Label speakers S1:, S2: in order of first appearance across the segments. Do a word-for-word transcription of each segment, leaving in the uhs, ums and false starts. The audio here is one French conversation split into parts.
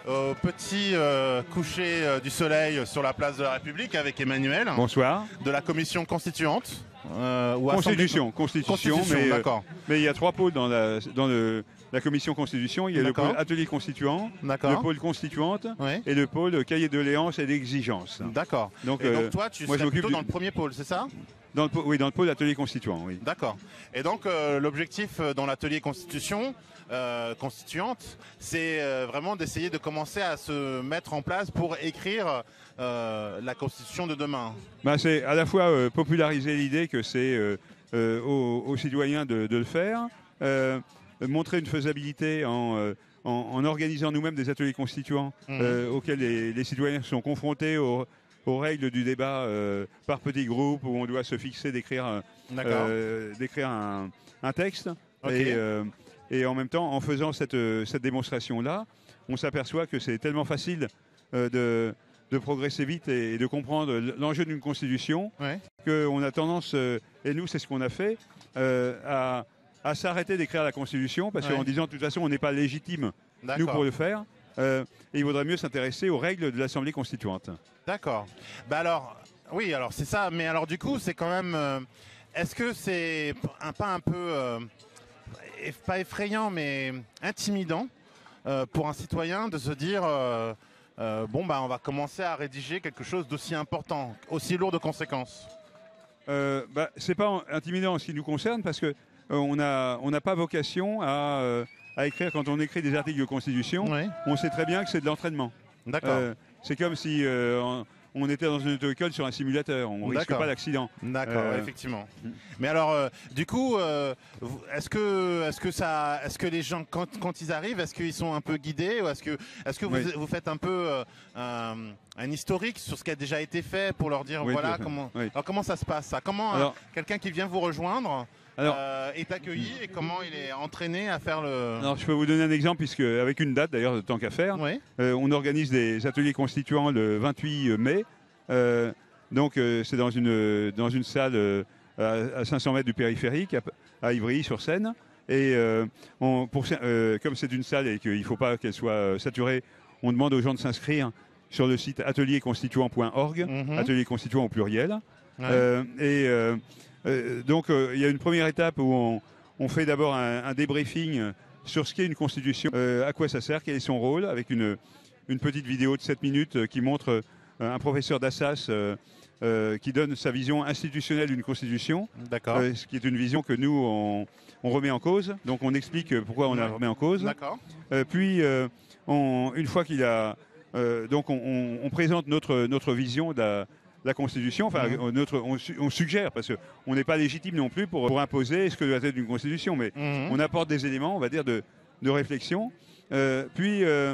S1: au petit euh, coucher euh, du soleil sur la place de la République avec Emmanuel.
S2: Bonsoir.
S1: De la commission constituante. Euh, ou
S2: Constitution, constitution,
S1: constitution
S2: mais,
S1: d'accord.
S2: Euh, mais il y a trois pôles dans la, dans le, la commission constitution. Il y a le pôle atelier constituant, le pôle constituante
S1: oui.
S2: et le pôle cahier de doléances et d'exigences.
S1: D'accord.
S2: Donc,
S1: et donc
S2: euh,
S1: toi, tu
S2: moi,
S1: serais plutôt
S2: du...
S1: dans le premier pôle, c'est ça?
S2: Dans le, oui, dans le pôle atelier constituant, oui.
S1: D'accord. Et donc euh, l'objectif dans l'atelier constitution euh, constituante, c'est euh, vraiment d'essayer de commencer à se mettre en place pour écrire euh, la constitution de demain.
S2: Bah, c'est à la fois euh, populariser l'idée que c'est euh, euh, aux, aux citoyens de, de le faire, euh, montrer une faisabilité en, euh, en, en organisant nous-mêmes des ateliers constituants mmh. euh, auxquels les, les citoyens sont confrontés aux aux règles du débat euh, par petits groupes où on doit se fixer d'écrire euh, d'écrire un, un texte. Okay. Et, euh, et en même temps, en faisant cette, cette démonstration-là, on s'aperçoit que c'est tellement facile euh, de, de progresser vite et, et de comprendre l'enjeu d'une constitution ouais. qu'on a tendance, euh, et nous c'est ce qu'on a fait, euh, à, à s'arrêter d'écrire la constitution parce ouais. qu'en disant de toute façon on n'est pas légitime nous pour le faire. Euh, et il vaudrait mieux s'intéresser aux règles de l'Assemblée constituante.
S1: D'accord. Bah alors, oui, alors c'est ça. Mais alors du coup, c'est quand même. Euh, est-ce que c'est un pas un peu euh, pas effrayant, mais intimidant euh, pour un citoyen de se dire euh, euh, bon bah on va commencer à rédiger quelque chose d'aussi important, aussi lourd de conséquences.
S2: Euh, bah, c'est pas intimidant en ce qui nous concerne parce que euh, on a on n'a pas vocation à euh, à écrire quand on écrit des articles de constitution, oui. on sait très bien que c'est de l'entraînement.
S1: D'accord. Euh,
S2: c'est comme si euh, on, on était dans une auto-école sur un simulateur, on ne risque pas d'accident.
S1: D'accord, euh... effectivement. Mais alors, euh, du coup, euh, est-ce que, est-ce que ça, est-ce que les gens, quand, quand ils arrivent, est-ce qu'ils sont un peu guidés ou est-ce que, est-ce que vous, oui. vous faites un peu euh, un, un historique sur ce qui a déjà été fait pour leur dire, oui, voilà, comment, oui. alors comment ça se passe ça? Comment alors, euh, quelqu'un qui vient vous rejoindre Alors, euh, est accueilli et comment il est entraîné à faire le...
S2: Alors je peux vous donner un exemple puisque avec une date d'ailleurs tant qu'à faire, oui. euh, on organise des ateliers constituants le vingt-huit mai. Euh, donc euh, c'est dans une, dans une salle euh, à, à cinq cents mètres du périphérique à, à Ivry-sur-Seine. Et euh, on, pour, euh, comme c'est une salle et qu'il ne faut pas qu'elle soit saturée, on demande aux gens de s'inscrire sur le site atelier constituant point org, mm-hmm. atelier constituant au pluriel. Ouais. Euh, et euh, Euh, donc euh, il y a une première étape où on, on fait d'abord un, un débriefing sur ce qu'est une constitution, euh, à quoi ça sert, quel est son rôle, avec une, une petite vidéo de sept minutes euh, qui montre euh, un professeur d'Assas euh, euh, qui donne sa vision institutionnelle d'une constitution, euh, ce qui est une vision que nous on, on remet en cause, donc on explique pourquoi on la remet en cause. Euh, puis euh, on, une fois qu'il a euh, donc on, on, on présente notre, notre vision de la la Constitution, enfin, mmh. notre, on, on suggère, parce qu'on n'est pas légitime non plus pour, pour imposer ce que doit être une Constitution, mais mmh. on apporte des éléments, on va dire, de, de réflexion. Euh, puis, euh,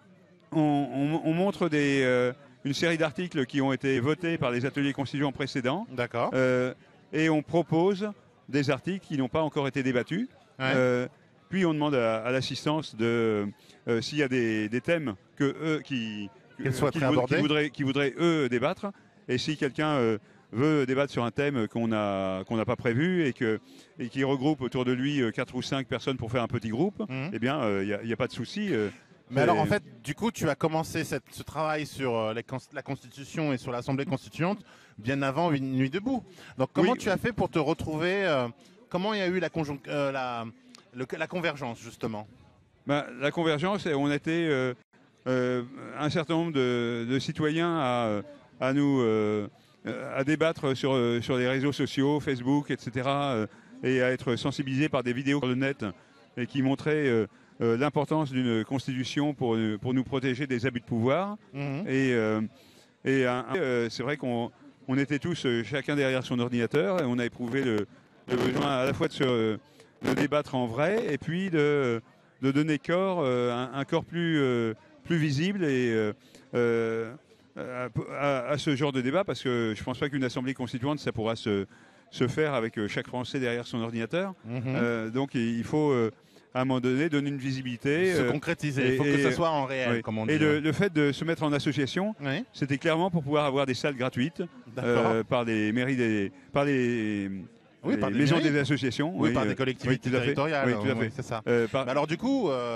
S2: on, on, on montre des, euh, une série d'articles qui ont été votés par les ateliers constituants précédents.
S1: D'accord.
S2: Euh, et on propose des articles qui n'ont pas encore été débattus. Ouais. Euh, puis, on demande à, à l'assistance de euh, s'il y a des, des thèmes que eux, qui,
S1: qui,
S2: qui, voudraient, qui, voudraient, qui voudraient, eux, débattre. Et si quelqu'un euh, veut débattre sur un thème qu'on n'a qu'on n'a pas prévu et, que, et qui regroupe autour de lui euh, quatre ou cinq personnes pour faire un petit groupe, mmh. eh bien, il euh, n'y a, a pas de souci. Euh,
S1: Mais alors, en fait, du coup, tu as commencé cette, ce travail sur euh, les, la Constitution et sur l'Assemblée constituante bien avant Une nuit debout. Donc, comment oui. tu as fait pour te retrouver euh, Comment il y a eu la, euh, la, le, la convergence, justement?
S2: Ben, la convergence, on était euh, euh, un certain nombre de, de citoyens à... à nous euh, à débattre sur, euh, sur les réseaux sociaux, Facebook, et cetera, euh, et à être sensibilisés par des vidéos sur le net et qui montraient euh, euh, l'importance d'une constitution pour, pour nous protéger des abus de pouvoir. Mmh. Et, euh, et euh, c'est vrai qu'on on était tous euh, chacun derrière son ordinateur et on a éprouvé le, le besoin à la fois de, se, de débattre en vrai et puis de, de donner corps, euh, un, un corps plus, euh, plus visible et euh, euh, À, à, à ce genre de débat, parce que je ne pense pas qu'une assemblée constituante, ça pourra se, se faire avec chaque Français derrière son ordinateur. Mmh. Euh, donc il faut, euh, à un moment donné, donner une visibilité.
S1: Se euh, concrétiser, il faut et, que ce soit en réel,
S2: oui.
S1: comme on dit.
S2: Et le, le fait de se mettre en association, oui. c'était clairement pour pouvoir avoir des salles gratuites euh, par les mairies, des, par les...
S1: Oui,
S2: les
S1: par des
S2: maisons
S1: mairies.
S2: des associations.
S1: Oui,
S2: oui,
S1: par des collectivités
S2: oui,
S1: territoriales.
S2: Oui, tout à fait.
S1: Oui, c'est ça.
S2: Euh, par...
S1: Alors du coup... Euh,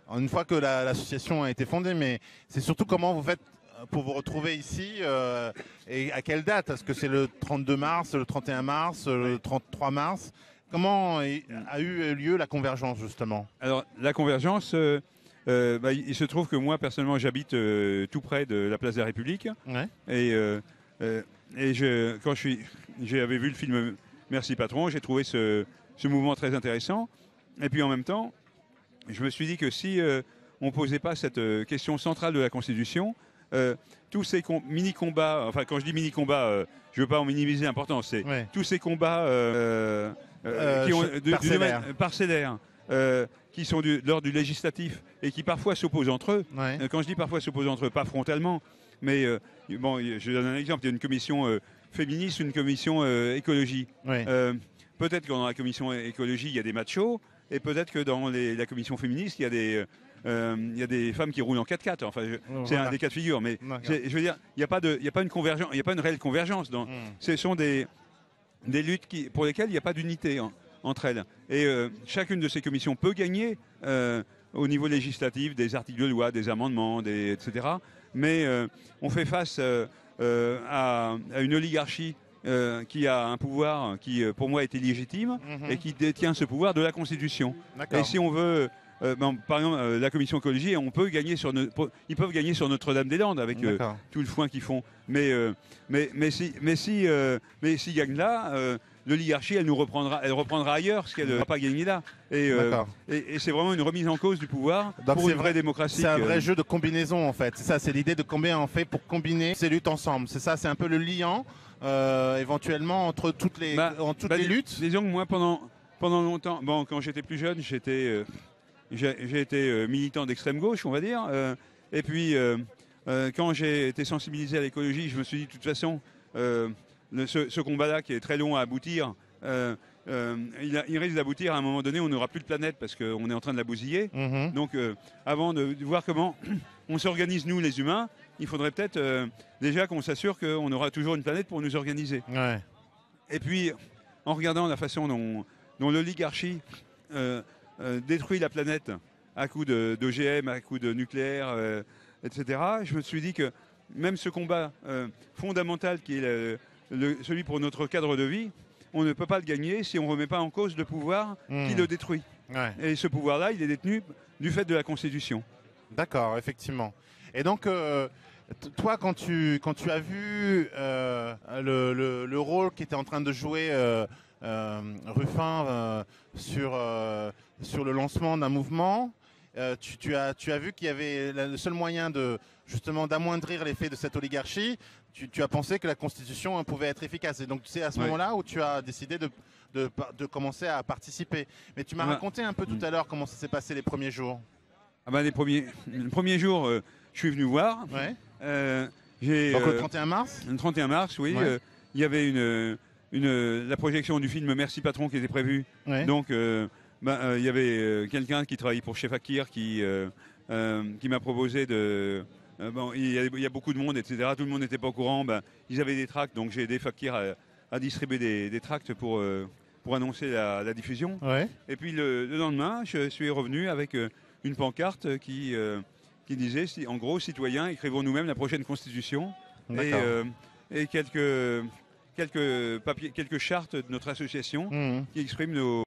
S1: une fois que l'association a été fondée, mais c'est surtout comment vous faites pour vous retrouver ici euh, et à quelle date? Est-ce que c'est le trente-deux mars, le trente et un mars, le trente-trois mars? Comment a eu lieu la convergence, justement?
S2: Alors, la convergence, euh, euh, bah, il se trouve que moi, personnellement, j'habite euh, tout près de la place de la République.
S1: Ouais.
S2: Et, euh, euh, et je, quand j'avais vu le film Merci Patron, j'ai trouvé ce, ce mouvement très intéressant. Et puis, en même temps, je me suis dit que si euh, on ne posait pas cette euh, question centrale de la Constitution, Euh, tous ces mini-combats, enfin quand je dis mini-combats, euh, je ne veux pas en minimiser l'importance, c'est ouais. tous ces combats euh, euh, qui ont de,
S1: parcellaires,
S2: de, parcellaires euh, qui sont du, de l'ordre du législatif et qui parfois s'opposent entre eux.
S1: Ouais.
S2: Euh, quand je dis parfois s'opposent entre eux, pas frontalement, mais euh, bon, je donne un exemple, il y a une commission euh, féministe, une commission euh, écologie.
S1: Ouais.
S2: Euh, peut-être que dans la commission écologie, il y a des machos, et peut-être que dans les, la commission féministe, il y a des... Il euh, y a des femmes qui roulent en quatre quatre. Enfin, c'est voilà. un des cas de figure. Mais je veux dire, il n'y a pas de, il a pas une convergence, il y a pas une réelle convergence. Dans, mm. Ce sont des, des luttes qui, pour lesquelles il n'y a pas d'unité en, entre elles. Et euh, chacune de ces commissions peut gagner euh, au niveau législatif des articles de loi, des amendements, des, et cetera. Mais euh, on fait face euh, euh, à, à une oligarchie euh, qui a un pouvoir qui, pour moi, est illégitime mm-hmm. et qui détient ce pouvoir de la Constitution. Et si on veut Euh, ben, par exemple, euh, la commission écologie, on peut gagner sur ne, ils peuvent gagner sur Notre-Dame-des-Landes avec euh, tout le foin qu'ils font. Mais, euh, mais, mais si, mais si, euh, mais s'ils gagnent là, euh, l'oligarchie, elle nous reprendra, elle reprendra ailleurs, ce qu'elle ne va pas gagner là. Et, euh, et, et c'est vraiment une remise en cause du pouvoir Donc pour une vraie démocratie.
S1: C'est un vrai jeu de combinaison en fait. C'est ça, c'est l'idée de combien on fait pour combiner ces luttes ensemble. C'est ça, c'est un peu le liant euh, éventuellement entre toutes les, bah, en toutes bah, les luttes.
S2: Disons que moi, pendant, pendant longtemps, bon, quand j'étais plus jeune, j'étais euh, J'ai été euh, militant d'extrême gauche, on va dire. Euh, et puis, euh, euh, quand j'ai été sensibilisé à l'écologie, je me suis dit, de toute façon, euh, le, ce, ce combat-là, qui est très long à aboutir, euh, euh, il, a, il risque d'aboutir à un moment donné, on n'aura plus de planète parce qu'on est en train de la bousiller. Mm-hmm. Donc, euh, avant de, de voir comment on s'organise, nous, les humains, il faudrait peut-être euh, déjà qu'on s'assure qu'on aura toujours une planète pour nous organiser.
S1: Ouais.
S2: Et puis, en regardant la façon dont, dont l'oligarchie... Euh, Euh, détruit la planète à coup d'O G M, à coup de nucléaire, euh, et cetera. Je me suis dit que même ce combat euh, fondamental qui est le, le, celui pour notre cadre de vie, on ne peut pas le gagner si on ne remet pas en cause le pouvoir mmh. qui le détruit.
S1: Ouais.
S2: Et ce pouvoir-là, il est détenu du fait de la Constitution.
S1: D'accord, effectivement. Et donc, euh, toi, quand tu, quand tu as vu euh, le, le, le rôle qu'était en train de jouer euh, euh, Ruffin euh, sur... Euh, sur le lancement d'un mouvement, euh, tu, tu, as, tu as vu qu'il y avait le seul moyen de justement d'amoindrir l'effet de cette oligarchie. Tu, tu as pensé que la Constitution pouvait être efficace. Et donc c'est à ce ouais. moment-là où tu as décidé de, de, de commencer à participer. Mais tu m'as ah raconté un peu tout à l'heure comment ça s'est passé les premiers jours.
S2: Ah ben les premiers, les premiers jours, euh, je suis venu voir.
S1: Ouais.
S2: Euh,
S1: donc euh, le trente et un mars
S2: Le trente et un mars, oui. Il ouais. euh, y avait une, une, la projection du film Merci Patron qui était prévue. Ouais. Donc... Euh, Ben, euh, y avait euh, quelqu'un qui travaillait pour Chef Akir qui, euh, euh, qui m'a proposé de... Euh, bon, il y, a, il y a beaucoup de monde, et cetera. Tout le monde n'était pas au courant. Ben, ils avaient des tracts, donc j'ai aidé Fakir à, à distribuer des, des tracts pour, euh, pour annoncer la, la diffusion.
S1: Ouais.
S2: Et puis le, le lendemain, je suis revenu avec euh, une pancarte qui, euh, qui disait, si, en gros, citoyens, écrivons nous-mêmes la prochaine Constitution. Et, euh, et quelques, quelques, papiers, quelques chartes de notre association mmh. qui expriment nos...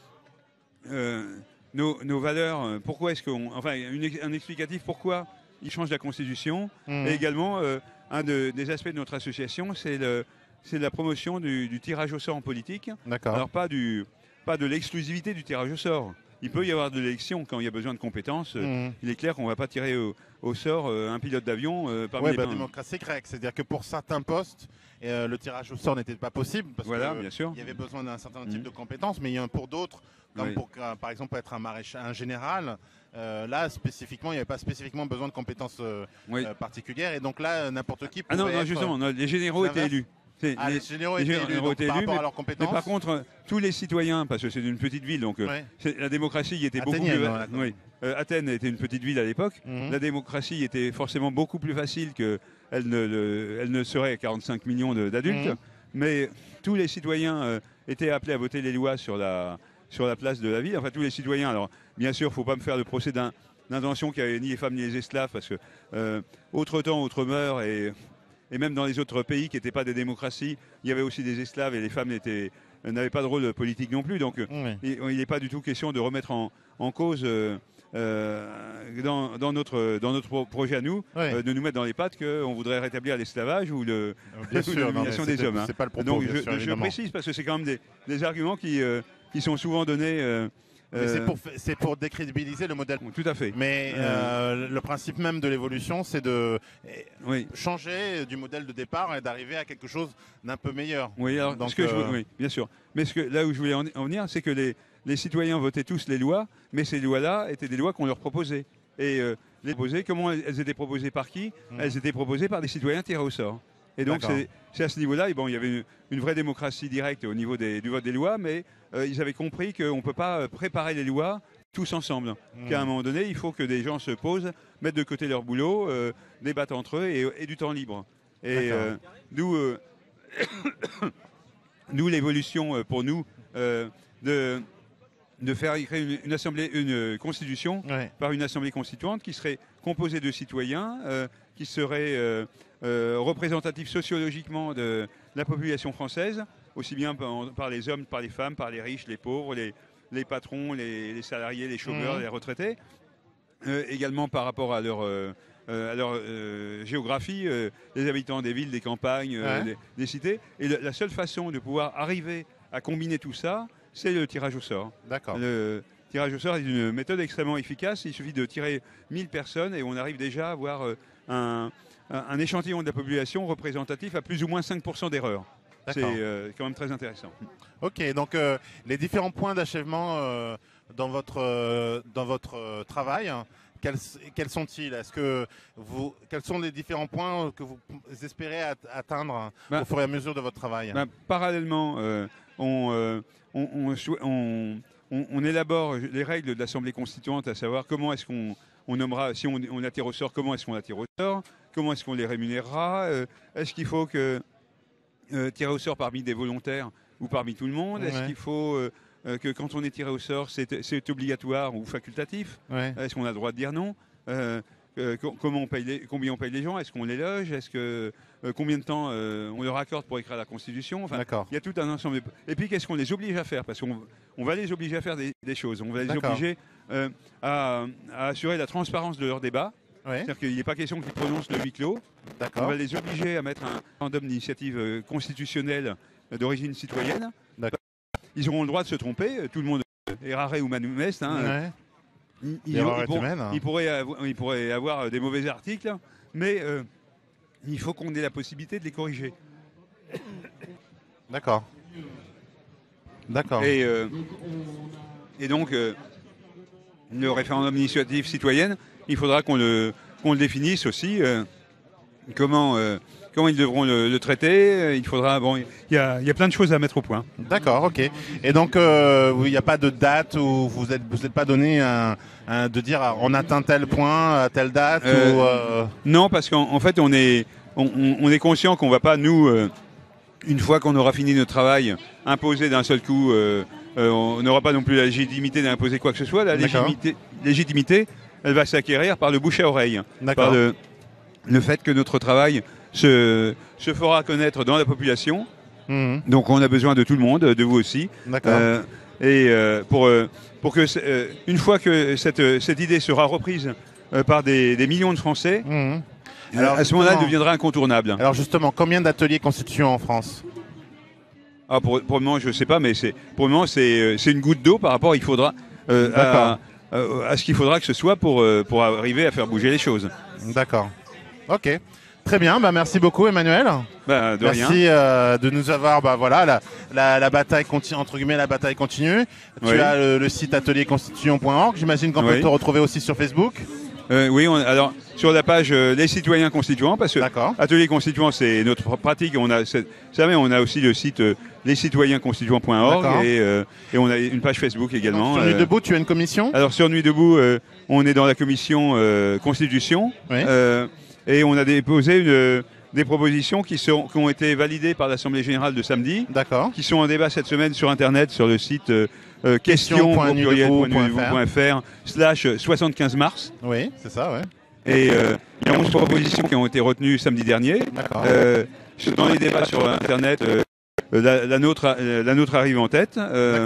S2: Euh, nos, nos valeurs, pourquoi est-ce qu'on... Enfin, une, un explicatif pourquoi ils changent la Constitution. Mmh. Et également, euh, un de, des aspects de notre association, c'est le, c'est la promotion du, du tirage au sort en politique.
S1: D'accord.
S2: Alors, pas, du, pas de l'exclusivité du tirage au sort. Il peut y avoir de l'élection quand il y a besoin de compétences. Mmh. Il est clair qu'on ne va pas tirer au, au sort euh, un pilote d'avion euh, parmi
S1: ouais,
S2: les
S1: bah, démocratie grecque, c'est-à-dire que pour certains postes, euh, le tirage au sort n'était pas possible parce
S2: voilà,
S1: qu'il y avait besoin d'un certain type mmh. de compétences, mais il y a pour d'autres, comme oui. pour, par exemple être un maréchal, un général, euh, là spécifiquement, il n'y avait pas spécifiquement besoin de compétences euh, oui. euh, particulières, et donc là, n'importe qui pouvait
S2: Ah non, non
S1: être,
S2: justement, non, les généraux étaient élus.
S1: Ah, les, les généraux étaient élus, donc,
S2: étaient
S1: par
S2: élus,
S1: rapport
S2: mais,
S1: à leurs compétences.
S2: Mais par contre, tous les citoyens, parce que c'est une petite ville, donc ouais. la démocratie y était
S1: Athénienne,
S2: beaucoup plus...
S1: Non,
S2: oui. euh, Athènes était une petite ville à l'époque. Mm-hmm. La démocratie était forcément beaucoup plus facile qu'elle ne, le, elle ne serait à quarante-cinq millions d'adultes. Mm-hmm. Mais tous les citoyens euh, étaient appelés à voter les lois sur la, sur la place de la ville. Enfin, tous les citoyens. Alors, bien sûr, il ne faut pas me faire le procès d'un d'intention qu'il n'y avait ni les femmes ni les esclaves, parce que euh, autre temps, autre mœurs, et, et même dans les autres pays qui n'étaient pas des démocraties, il y avait aussi des esclaves et les femmes n'avaient pas de rôle politique non plus. Donc oui. il n'est pas du tout question de remettre en, en cause... Euh, Euh, dans, dans, notre, dans notre projet à nous, oui. euh, de nous mettre dans les pattes qu'on voudrait rétablir l'esclavage ou l'humiliation des hommes. Hein.
S1: Pas le propos,
S2: Donc
S1: je,
S2: sûr, je précise parce que c'est quand même des, des arguments qui, euh, qui sont souvent donnés. Euh,
S1: c'est pour, pour décrédibiliser le modèle.
S2: Tout à fait.
S1: Mais euh, le principe même de l'évolution, c'est de
S2: oui.
S1: changer du modèle de départ et d'arriver à quelque chose d'un peu meilleur.
S2: Oui, alors, Donc, ce que euh... je, oui, bien sûr. Mais ce que, là où je voulais en, en venir, c'est que les, les citoyens votaient tous les lois, mais ces lois-là étaient des lois qu'on leur proposait. Et euh, les proposées, comment elles étaient proposées par qui? mmh. Elles étaient proposées par des citoyens tirés au sort. Et donc, c'est à ce niveau-là, bon, il y avait une, une vraie démocratie directe au niveau des, du vote des lois, mais euh, ils avaient compris qu'on ne peut pas préparer les lois tous ensemble. Mmh. Qu'à un moment donné, il faut que des gens se posent, mettent de côté leur boulot, euh, débattent entre eux et, et du temps libre. Et euh, d'où euh, l'évolution pour nous euh, de, de faire créer une, une, assemblée, une constitution ouais. par une assemblée constituante qui serait composée de citoyens, euh, qui serait... Euh, Euh, représentatif sociologiquement de la population française, aussi bien par, par les hommes, par les femmes, par les riches, les pauvres, les, les patrons, les, les salariés, les chômeurs, mmh. les retraités, euh, également par rapport à leur, euh, à leur euh, géographie, euh, les habitants des villes, des campagnes, euh, ouais. des, des cités. Et le, la seule façon de pouvoir arriver à combiner tout ça, c'est le tirage au sort.
S1: D'accord.
S2: Le tirage au sort est une méthode extrêmement efficace. Il suffit de tirer mille personnes et on arrive déjà à avoir euh, un... un échantillon de la population représentatif à plus ou moins cinq pour cent d'erreurs. C'est euh, quand même très intéressant.
S1: Ok, donc euh, les différents points d'achèvement euh, dans votre, euh, dans votre euh, travail, hein, quels, quels sont-ils? Est-ce que vous, quels sont les différents points que vous espérez at atteindre bah, au fur et à mesure de votre travail?
S2: bah, Parallèlement, euh, on, euh, on, on, on, on, on élabore les règles de l'Assemblée constituante, à savoir comment est-ce qu'on on nommera, si on, on attire au sort, comment est-ce qu'on attire au sort? Comment est-ce qu'on les rémunérera? euh, Est-ce qu'il faut que, euh, tirer au sort parmi des volontaires ou parmi tout le monde? Est-ce ouais. qu'il faut euh, que quand on est tiré au sort, c'est obligatoire ou facultatif? ouais. Est-ce qu'on a le droit de dire non? euh, euh, comment on paye les, Combien on paye les gens? Est-ce qu'on les loge? Est-ce que euh, combien de temps euh, on leur accorde pour écrire la Constitution? Enfin, il y a tout un ensemble. De... Et puis qu'est-ce qu'on les oblige à faire? Parce qu'on on va les obliger à faire des, des choses. On va les obliger euh, à, à assurer la transparence de leur débat. Ouais. C'est-à-dire qu'il n'est pas question qu'ils prononcent le huis clos. On va les obliger à mettre un référendum d'initiative euh, constitutionnelle euh, d'origine citoyenne. Ils auront le droit de se tromper. Tout le monde est rare ou manifeste. Hein. Ouais. Ils, ils, ils, pour, humaine, hein. ils, pourraient avoir, ils pourraient avoir des mauvais articles, mais euh, il faut qu'on ait la possibilité de les corriger.
S1: D'accord. D'accord.
S2: Et, euh, et donc, euh, le référendum d'initiative citoyenne, il faudra qu'on le, qu'on le définisse aussi. Euh, comment, euh, comment ils devront le, le traiter. Il faudra. Bon, il y a, il y a plein de choses à mettre au point.
S1: D'accord, ok. Et donc, euh, il n'y a pas de date où vous n'êtes vous êtes pas donné un, un, de dire on atteint tel point à telle date euh, ou, euh...
S2: Non, parce qu'en en fait, on est, on, on est conscient qu'on ne va pas, nous, euh, une fois qu'on aura fini notre travail, imposer d'un seul coup. Euh, euh, on n'aura pas non plus la légitimité d'imposer quoi que ce soit. La légitimité, légitimité elle va s'acquérir par le bouche à oreille, par le, le fait que notre travail se, se fera connaître dans la population. Mmh. Donc on a besoin de tout le monde, de vous aussi. Euh, et euh, pour, euh, pour que, euh, une fois que cette, cette idée sera reprise euh, par des, des millions de Français, mmh. alors, à ce moment-là, elle deviendra incontournable.
S1: Alors justement, combien d'ateliers constituants en France?
S2: Ah, pour, pour le moment, je ne sais pas, mais pour le moment, c'est une goutte d'eau par rapport, il faudra... Euh, à, à ce qu'il faudra que ce soit pour, pour arriver à faire bouger les choses.
S1: D'accord. Ok. Très bien. Bah, merci beaucoup, Emmanuel.
S2: Bah, de
S1: merci
S2: rien.
S1: Euh, de nous avoir... Bah, voilà, la, la, la bataille continue, entre guillemets, la bataille continue. Tu oui. as le, le site atelier constitution point org. J'imagine qu'on oui. peut te retrouver aussi sur Facebook.
S2: Euh, oui, on, alors sur la page euh, Les Citoyens Constituants, parce que Atelier Constituant, c'est notre pratique. On a, savez, on a aussi le site euh, les citoyens constituants point org et, euh, et on a une page Facebook également.
S1: Donc, sur Nuit Debout, tu as une commission?
S2: Alors sur Nuit Debout, euh, on est dans la commission euh, Constitution oui. euh, et on a déposé une, des propositions qui, sont, qui ont été validées par l'Assemblée Générale de samedi, qui sont en débat cette semaine sur Internet, sur le site euh, euh, question point f r slash soixante-quinze mars.
S1: Oui, c'est ça, ouais.
S2: Et euh, il y a onze propositions qui ont été retenues samedi dernier. Euh, dans les débats sur Internet, euh, la, la, nôtre, la nôtre arrive en tête. Euh,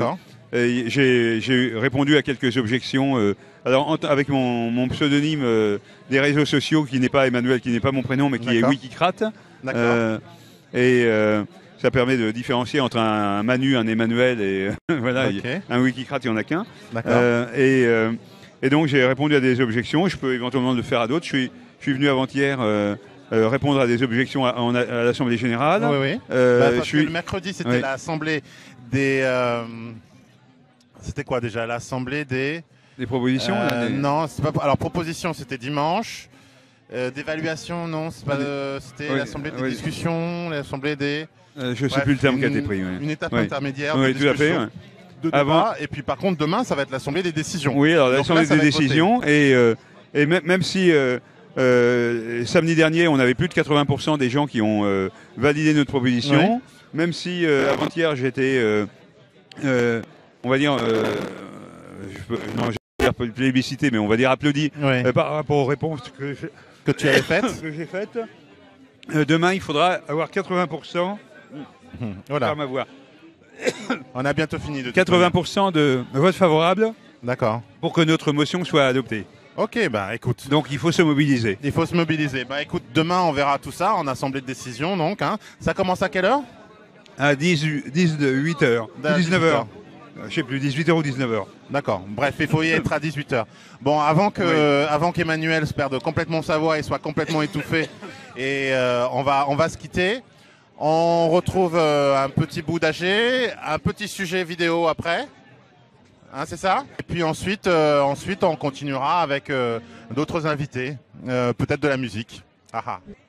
S2: J'ai répondu à quelques objections. Euh, alors, en, avec mon, mon pseudonyme euh, des réseaux sociaux, qui n'est pas Emmanuel, qui n'est pas mon prénom, mais qui est Wikicrate. Euh, et euh, ça permet de différencier entre un, un Manu, un Emmanuel et voilà, okay. Un Wikicrate, il n'y en a qu'un. Euh, et, euh, et donc, j'ai répondu à des objections. Je peux éventuellement le faire à d'autres. Je suis, je suis venu avant-hier euh, euh, répondre à des objections à, à, à l'Assemblée Générale.
S1: Oui, oui. Euh, bah, parce je suis... que le mercredi, c'était oui. l'Assemblée des... Euh... C'était quoi déjà? L'Assemblée des...
S2: Des propositions
S1: euh,
S2: là, des...
S1: Non, c'est pas... alors proposition, c'était dimanche. Euh, d'évaluation, non, c'est pas de... c'était oui, l'Assemblée des oui. discussions, l'Assemblée des...
S2: Euh, je ne sais plus le terme qui a été pris. Oui.
S1: Une étape
S2: oui.
S1: intermédiaire
S2: oui,
S1: de
S2: tout à fait,
S1: ouais. de débat. Avant... Et puis par contre, demain, ça va être l'Assemblée des décisions.
S2: Oui, alors l'Assemblée des décisions. Et, euh, et même, même si euh, euh, samedi dernier, on avait plus de quatre-vingts pour cent des gens qui ont euh, validé notre proposition, oui. même si euh, avant-hier, j'étais... Euh, euh, on va dire... Euh, je peux, non, plébiscité, mais on va dire applaudi oui. euh, par rapport aux réponses que,
S1: que tu avais faites.
S2: que j'ai faites. Euh, demain, il faudra avoir quatre-vingts pour cent.
S1: Mmh. Voilà.
S2: Ma voix.
S1: On a bientôt fini. De
S2: quatre-vingts pour cent de votes favorables.
S1: D'accord.
S2: Pour que notre motion soit adoptée.
S1: Ok, bah écoute.
S2: Donc il faut se mobiliser.
S1: Il faut se mobiliser. Bah écoute, demain on verra tout ça en assemblée de décision. Donc, hein. Ça commence à quelle heure?
S2: À dix-huit heures. dix-neuf heures. Je ne sais plus, dix-huit heures ou dix-neuf heures.
S1: D'accord. Bref, il faut y être à dix-huit heures. Bon, avant que, oui. avant qu'Emmanuel se perde complètement sa voix et soit complètement étouffé, et euh, on va, on va se quitter. On retrouve euh, un petit bout d'A G, un petit sujet vidéo après. Hein, c'est ça? Et puis ensuite, euh, ensuite, on continuera avec euh, d'autres invités, euh, peut-être de la musique. Ah ah.